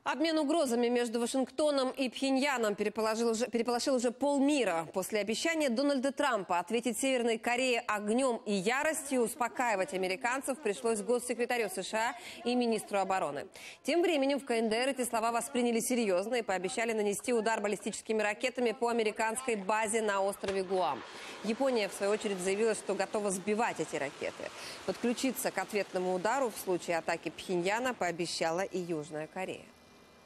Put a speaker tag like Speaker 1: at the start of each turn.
Speaker 1: Обмен угрозами между Вашингтоном и Пхеньяном переполошил уже полмира. После обещания Дональда Трампа ответить Северной Корее огнем и яростью, успокаивать американцев пришлось госсекретарю США и министру обороны. Тем временем в КНДР эти слова восприняли серьезно и пообещали нанести удар баллистическими ракетами по американской базе на острове Гуам. Япония, в свою очередь, заявила, что готова сбивать эти ракеты. Подключиться к ответному удару в случае атаки Пхеньяна пообещала и Южная Корея.